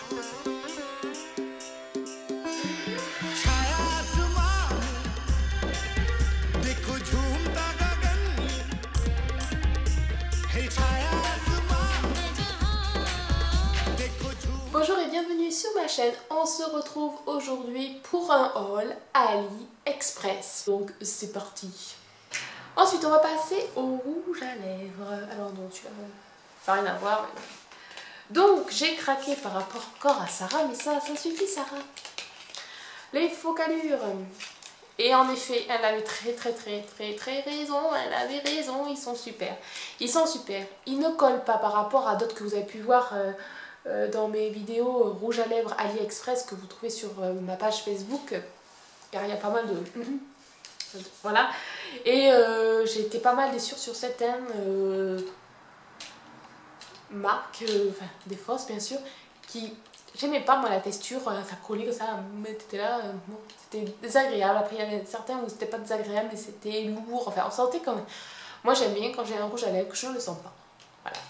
Bonjour et bienvenue sur ma chaîne. On se retrouve aujourd'hui pour un haul AliExpress. Donc c'est parti. Ensuite on va passer au rouge à lèvres. Alors non, tu vas rien à voir. Donc j'ai craqué par rapport encore à Sarah, mais ça suffit Sarah. Les focalures. Et en effet, elle avait très raison, elle avait raison, ils sont super. Ils sont super. Ils ne collent pas par rapport à d'autres que vous avez pu voir dans mes vidéos rouge à lèvres AliExpress que vous trouvez sur ma page Facebook. Car il y a pas mal de... Voilà. Et j'ai été pas mal déçue sur certaines marques, enfin des fausses bien sûr, qui... J'aimais pas moi la texture, ça collait comme ça, mais c'était là, bon, c'était désagréable. Après il y avait certains où c'était pas désagréable mais c'était lourd, enfin on sentait quand même. Moi j'aime bien quand j'ai un rouge à lèvres que je ne le sens pas. Voilà.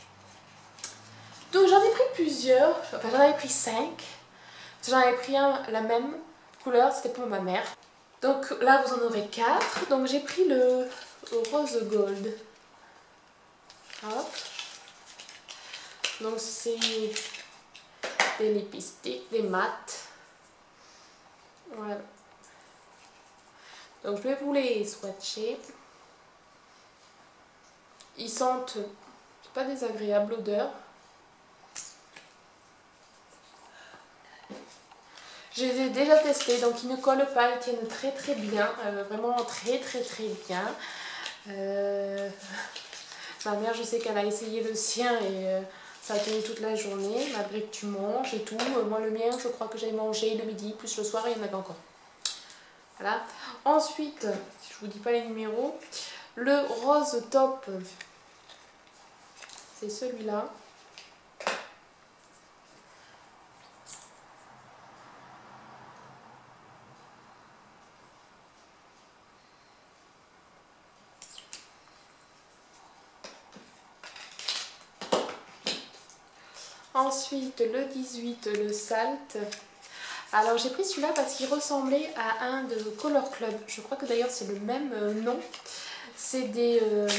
Donc j'en ai pris plusieurs, enfin j'en avais pris 5. J'en avais pris un, la même couleur, c'était pour ma mère. Donc là vous en aurez 4. Donc j'ai pris le rose gold. Hop. Donc c'est des lipsticks, des mats. Voilà. Donc je vais vous les swatcher. Ils sentent, c'est pas désagréable l'odeur. Je les ai déjà testés, donc ils ne collent pas, ils tiennent très bien, vraiment très bien. Ma mère, je sais qu'elle a essayé le sien et ça a tenu toute la journée, malgré que tu manges et tout. Moi le mien, je crois que j'ai mangé le midi, plus le soir, il y en avait encore. Voilà. Ensuite, si je vous dis pas les numéros, le rose top, c'est celui-là. Ensuite, le 18, le Salt. Alors, j'ai pris celui-là parce qu'il ressemblait à un de Color Club. Je crois que d'ailleurs, c'est le même nom. C'est des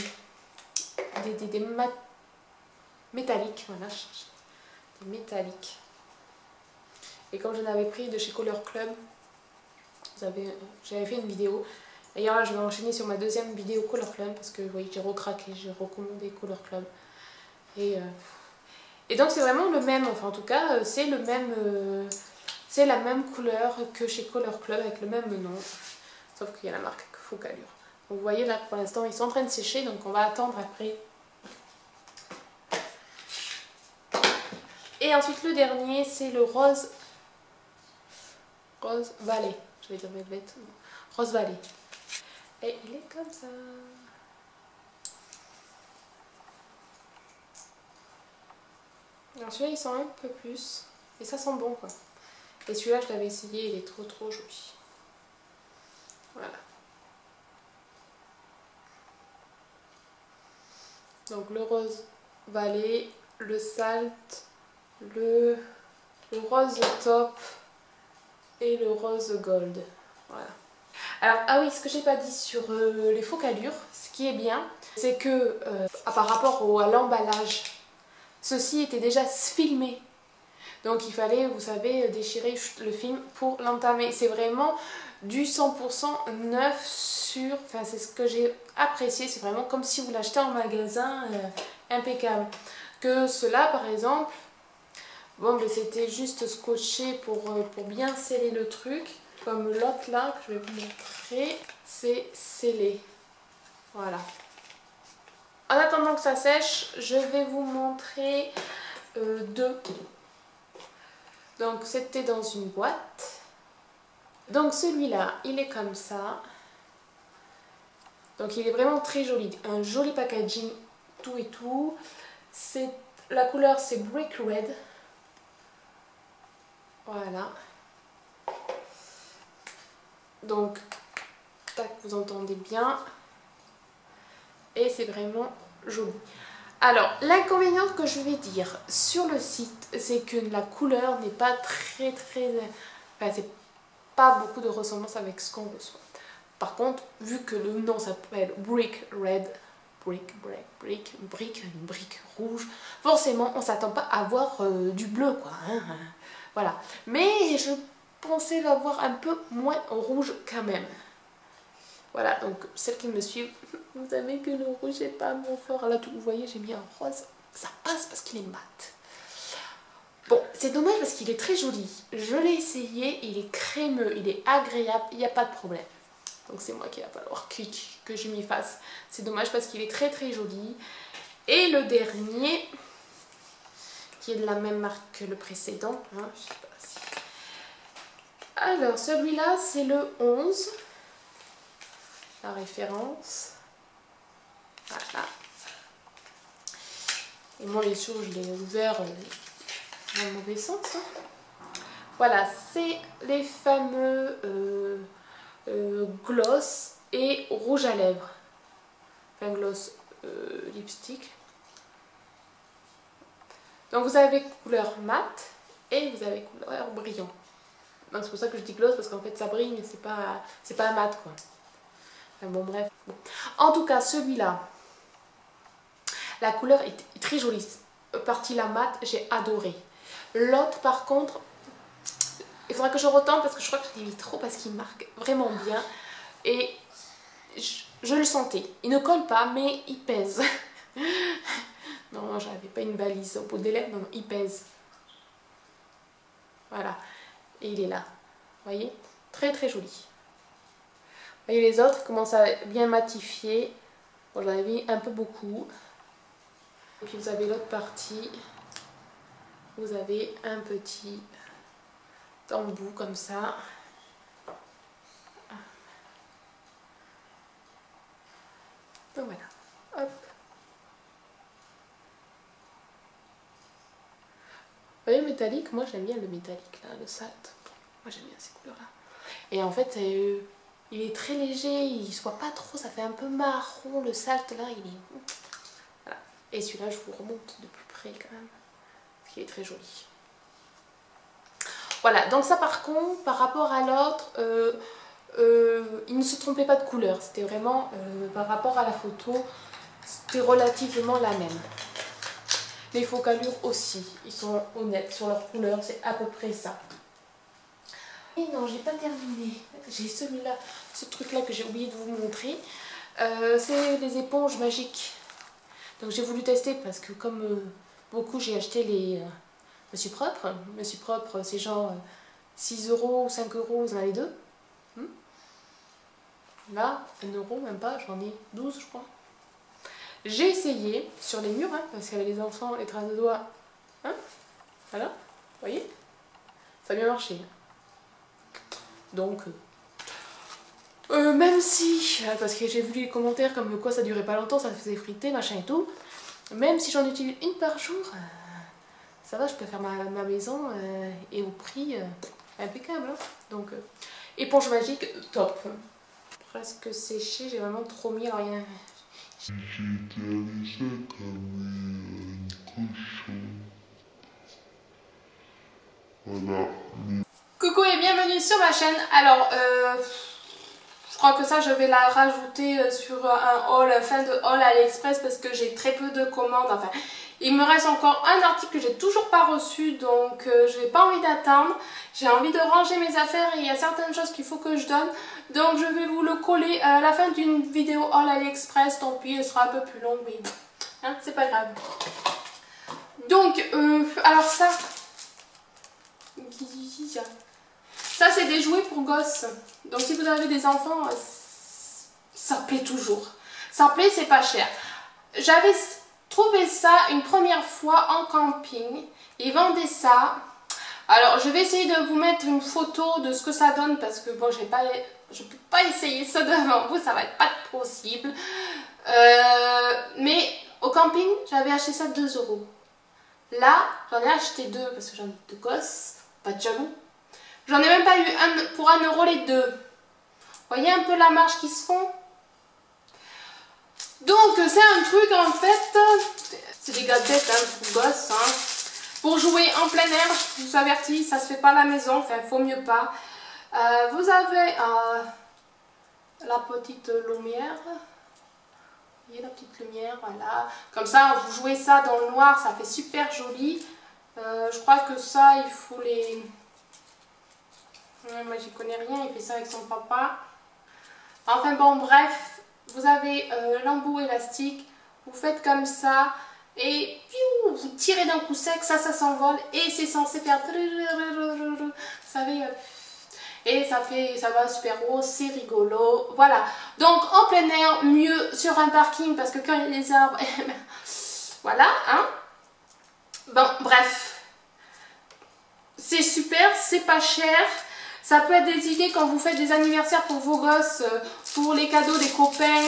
mat métalliques. Voilà, des métalliques. Et comme j'en avais pris de chez Color Club, j'avais fait une vidéo. D'ailleurs, là, je vais enchaîner sur ma deuxième vidéo Color Club parce que, oui, j'ai recraqué, j'ai recommandé Color Club. Et donc c'est vraiment le même, enfin en tout cas c'est le même, c'est la même couleur que chez Color Club avec le même nom, sauf qu'il y a la marque Focalure. Donc vous voyez là pour l'instant ils sont en train de sécher, donc on va attendre après. Et ensuite le dernier c'est le rose valley, je vais dire mes bêtes, rose valley. Et il est comme ça. Alors celui-là il sent un peu plus, et ça sent bon quoi. Et celui-là je l'avais essayé, il est trop joli. Voilà. Donc le rose valley, le salt, le rose top et le rose gold. Voilà. Alors, ah oui, ce que j'ai pas dit sur les focalures, ce qui est bien, c'est que par rapport à l'emballage, ceci était déjà filmé. Donc il fallait, vous savez, déchirer le film pour l'entamer. C'est vraiment du 100% neuf sur... Enfin, c'est ce que j'ai apprécié. C'est vraiment comme si vous l'achetez en magasin, impeccable. Que cela, par exemple, bon, mais c'était juste scotché pour bien sceller le truc. Comme l'autre là, que je vais vous montrer, c'est scellé. Voilà. En attendant que ça sèche, je vais vous montrer deux. Donc c'était dans une boîte. Donc celui-là, il est comme ça. Donc il est vraiment très joli. Un joli packaging, tout et tout. La couleur c'est Brick Red. Voilà. Donc, tac, vous entendez bien. Et c'est vraiment joli. Alors, l'inconvénient que je vais dire sur le site, c'est que la couleur n'est pas très... Enfin, c'est pas beaucoup de ressemblance avec ce qu'on reçoit. Par contre, vu que le nom s'appelle Brick Red, une brique rouge, forcément on s'attend pas à voir du bleu quoi. Hein. Voilà. Mais je pensais l'avoir un peu moins rouge quand même. Voilà, donc celles qui me suivent, vous savez que le rouge n'est pas mon fort. Là, vous voyez, j'ai mis un rose. Ça passe parce qu'il est mat. Bon, c'est dommage parce qu'il est très joli. Je l'ai essayé, il est crémeux, il est agréable, il n'y a pas de problème. Donc c'est moi qui va falloir que je m'y fasse. C'est dommage parce qu'il est très joli. Et le dernier, qui est de la même marque que le précédent. Hein, je sais pas si... Alors, celui-là, c'est le 11. La référence. Voilà. Et moi, bien sûr, je l'ai ouvert dans le mauvais sens. Hein. Voilà, c'est les fameux gloss et rouge à lèvres. Enfin, gloss lipstick. Donc, vous avez couleur mat et vous avez couleur brillant. C'est pour ça que je dis gloss parce qu'en fait, ça brille, mais c'est pas mat quoi. Bon bref. Bon. En tout cas celui-là, la couleur est très jolie. Partie la mat, j'ai adoré. L'autre par contre, il faudra que je retente parce que je crois que je l'ai mis trop parce qu'il marque vraiment bien. Et je le sentais. Il ne colle pas mais il pèse. Non, j'avais pas une balise au bout des lèvres, non, il pèse. Voilà. Et il est là. Vous voyez? Très joli. Vous voyez les autres commencent à bien matifier. Bon, j'en ai mis un peu beaucoup. Et puis vous avez l'autre partie. Vous avez un petit embout comme ça. Donc voilà. Hop. Vous voyez le métallique? Moi j'aime bien le métallique là, le salt. Moi j'aime bien ces couleurs là. Et en fait il est très léger, il se voit pas trop, ça fait un peu marron, le salt là, il est... Voilà. Et celui-là, je vous remonte de plus près quand même, parce qu'il est très joli. Voilà, donc ça par contre, par rapport à l'autre, il ne se trompait pas de couleur, c'était vraiment, par rapport à la photo, c'était relativement la même. Les focalures aussi, ils sont honnêtes sur leur couleur, c'est à peu près ça. Et non, j'ai pas terminé. J'ai celui-là, ce truc-là que j'ai oublié de vous montrer. C'est les éponges magiques. Donc j'ai voulu tester parce que comme beaucoup, j'ai acheté les Monsieur Propre. Monsieur Propre, c'est genre 6 € ou 5 €, vous en avez deux. Là, 1 € même pas, j'en ai 12 je crois. J'ai essayé sur les murs, hein, parce qu'il y avait les enfants, les traces de doigts. Hein, voilà, vous voyez? Ça a bien marché. Donc, même si, parce que j'ai vu les commentaires comme quoi ça durait pas longtemps, ça faisait friter, machin et tout, même si j'en utilise une par jour, ça va, je peux faire ma maison et au prix impeccable. Hein. Donc, éponge magique, top. Presque séché, j'ai vraiment trop mis, alors il y a... J'ai terminé comme un cochon. Voilà. Coucou et bienvenue sur ma chaîne. Alors, je crois que ça je vais la rajouter sur un haul, fin de haul AliExpress parce que j'ai très peu de commandes. Enfin, il me reste encore un article que j'ai toujours pas reçu, donc je n'ai pas envie d'attendre. J'ai envie de ranger mes affaires et il y a certaines choses qu'il faut que je donne. Donc je vais vous le coller à la fin d'une vidéo haul AliExpress. Tant pis, elle sera un peu plus longue, mais hein, c'est pas grave. Donc, alors ça... Ça c'est des jouets pour gosses. Donc si vous avez des enfants, ça plaît toujours. Ça plaît, c'est pas cher. J'avais trouvé ça une première fois en camping. Ils vendaient ça. Alors je vais essayer de vous mettre une photo de ce que ça donne parce que bon, je peux pas essayer ça devant vous, ça va être pas possible. Mais au camping, j'avais acheté ça 2 €. Là, j'en ai acheté 2 parce que j'en ai 2 gosses, pas de jaloux. J'en ai même pas eu un pour 1 € les deux. Vous voyez un peu la marge qui se font? Donc c'est un truc en fait, des gadgets hein, pour gosses. Hein. Pour jouer en plein air, je vous avertis, ça se fait pas à la maison, enfin faut mieux pas. Vous avez la petite lumière. Vous voyez la petite lumière, voilà. Comme ça, vous jouez ça dans le noir, ça fait super joli. Je crois que ça, il faut les... Moi, j'y connais rien, il fait ça avec son papa. Enfin bon, bref, vous avez l'embout élastique, vous faites comme ça et piou, vous tirez d'un coup sec, ça s'envole et c'est censé faire... Vous savez... Et ça va super haut, c'est rigolo, voilà. Donc en plein air, mieux sur un parking parce que quand il y a des arbres, voilà, hein. Bon, bref, c'est super, c'est pas cher. Ça peut être des idées quand vous faites des anniversaires pour vos gosses, pour les cadeaux des copains,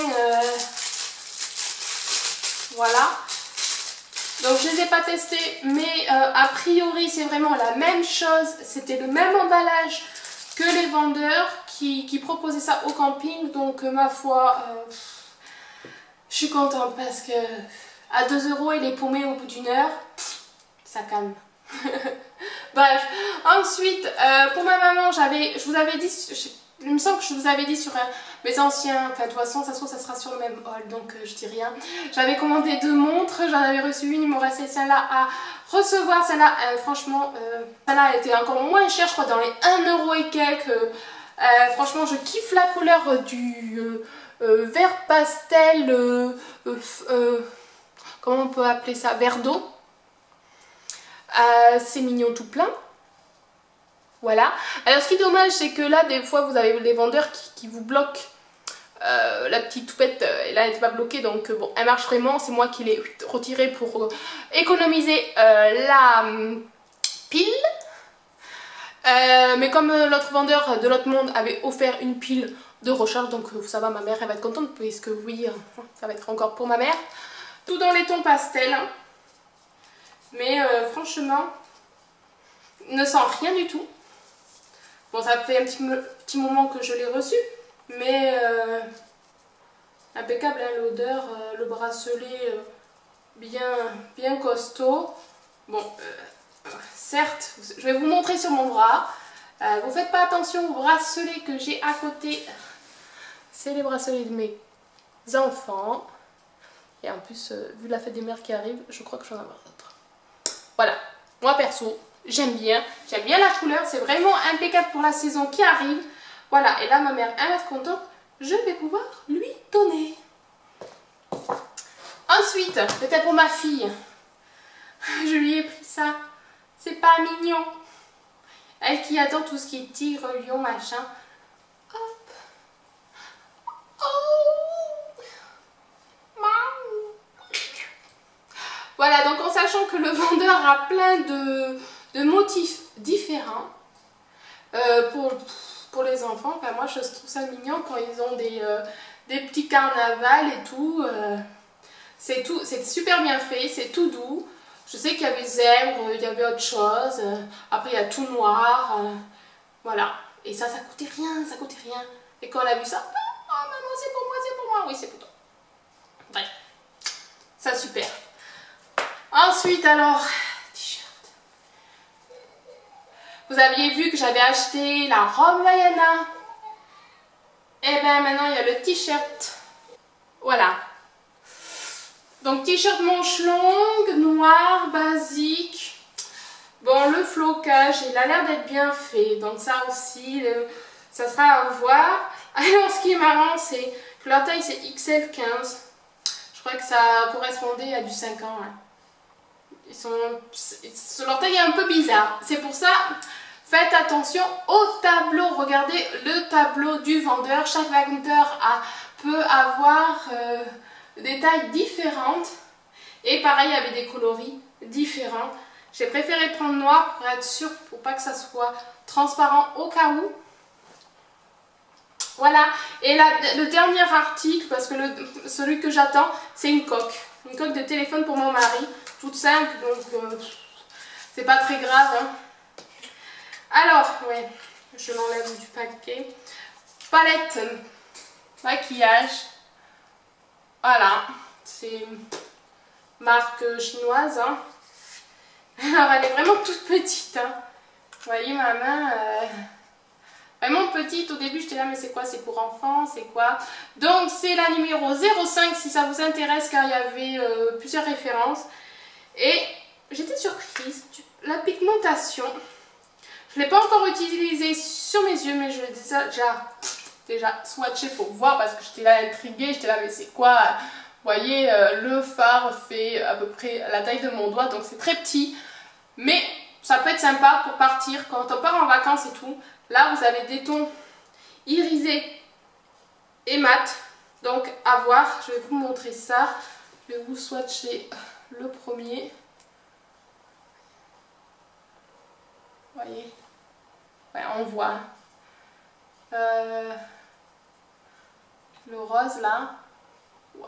voilà. Donc je ne les ai pas testés, mais a priori c'est vraiment la même chose, c'était le même emballage que les vendeurs qui proposaient ça au camping, donc ma foi, je suis contente parce que à 2 € il est paumé au bout d'une heure, ça calme. Bref, ensuite pour ma maman, je vous avais dit, il me semble que je vous avais dit sur mes anciens, enfin de toute façon ça se trouve ça sera sur le même haul donc je dis rien. J'avais commandé 2 montres, j'en avais reçu une, il me restait celle-là à recevoir. Celle-là, franchement, celle-là était encore moins chère, je crois dans les 1 € et quelques. Franchement je kiffe la couleur du vert pastel, comment on peut appeler ça, vert d'eau. C'est mignon tout plein. Voilà. Alors ce qui est dommage c'est que là des fois vous avez les vendeurs qui vous bloquent la petite toupette, là elle n'était pas bloquée donc bon elle marche vraiment, c'est moi qui l'ai retirée pour économiser la pile. Mais comme l'autre vendeur de l'autre monde avait offert une pile de recharge, donc ça va, ma mère elle va être contente puisque oui ça va être encore pour ma mère. Tout dans les tons pastels. Hein. Mais franchement, ne sent rien du tout. Bon, ça fait un petit moment que je l'ai reçu, mais impeccable hein, l'odeur, le bracelet bien costaud. Bon, certes, je vais vous montrer sur mon bras. Vous faites pas attention aux bracelets que j'ai à côté. C'est les bracelets de mes enfants. Et en plus, vu la fête des mères qui arrive, je crois que j'en ai avoir d'autres. Voilà, moi perso, j'aime bien la couleur, c'est vraiment impeccable pour la saison qui arrive. Voilà, et là ma mère, elle va être contente, je vais pouvoir lui donner. Ensuite, peut-être pour ma fille, je lui ai pris ça, c'est pas mignon. Elle qui adore tout ce qui est tigre, lion, machin. Hop. Oh. Voilà, donc en sachant que le vendeur a plein de motifs différents pour les enfants, enfin, moi je trouve ça mignon quand ils ont des petits carnavals et tout. C'est super bien fait, c'est tout doux. Je sais qu'il y avait zèbre, il y avait autre chose. Après il y a tout noir. Voilà. Et ça coûtait rien, ça coûtait rien. Et quand on a vu ça, oh maman c'est pour moi, c'est pour moi. Oui c'est pour toi. Bref, ça super. Ensuite alors, t-shirt. Vous aviez vu que j'avais acheté la robe Vaiana. Et bien maintenant il y a le t-shirt. Voilà. Donc t-shirt manche longue, noir, basique. Bon, le flocage, il a l'air d'être bien fait. Donc ça aussi, ça sera à voir. Alors ce qui est marrant, c'est que leur taille c'est XL15. Je crois que ça correspondait à du 5 ans. Hein. Leur taille est un peu bizarre. C'est pour ça, faites attention au tableau. Regardez le tableau du vendeur. Chaque vendeur peut avoir des tailles différentes. Et pareil avec des coloris différents. J'ai préféré prendre noir pour être sûr, pour pas que ça soit transparent au cas où. Voilà. Et là, le dernier article, parce que celui que j'attends, c'est une coque. Une coque de téléphone pour mon mari. Toute simple, donc c'est pas très grave. Hein. Alors, ouais, je l'enlève du paquet. Palette maquillage. Voilà, c'est marque chinoise. Hein. Alors elle est vraiment toute petite. Hein. Vous voyez ma main, vraiment petite. Au début j'étais là mais c'est quoi, c'est pour enfants, c'est quoi? Donc c'est la numéro 05 si ça vous intéresse car il y avait plusieurs références. Et j'étais surprise, la pigmentation, je ne l'ai pas encore utilisée sur mes yeux mais je l'ai déjà swatché pour voir parce que j'étais là intriguée, j'étais là mais c'est quoi? Vous voyez le fard fait à peu près la taille de mon doigt donc c'est très petit mais ça peut être sympa pour partir quand on part en vacances et tout. Là vous avez des tons irisés et mat donc à voir, je vais vous montrer ça, je vais vous swatcher le premier. Vous voyez, ouais, on voit le rose là. Wow.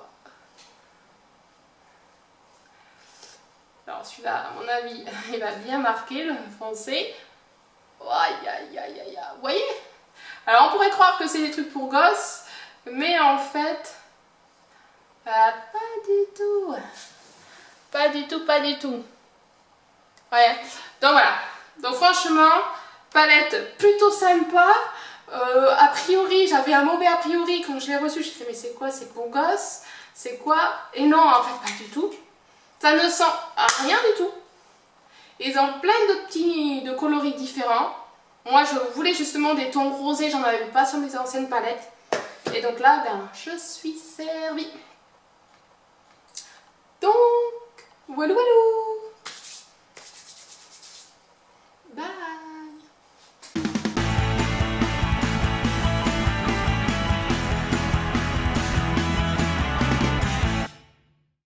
Alors celui-là, à mon avis, il va bien marquer le foncé. Aïe, aïe, aïe, aïe, vous voyez? Alors on pourrait croire que c'est des trucs pour gosses, mais en fait, pas du tout. Pas du tout, pas du tout. Ouais, donc voilà. Donc franchement, palette plutôt sympa. A priori, j'avais un mauvais a priori quand je l'ai reçu. J'ai fait mais c'est quoi, c'est pour gosse? C'est quoi? Et non, en fait pas du tout. Ça ne sent rien du tout. Ils ont plein de coloris différents. Moi je voulais justement des tons rosés, j'en avais pas sur mes anciennes palettes. Et donc là, ben, je suis servie. Donc, voilà voilà.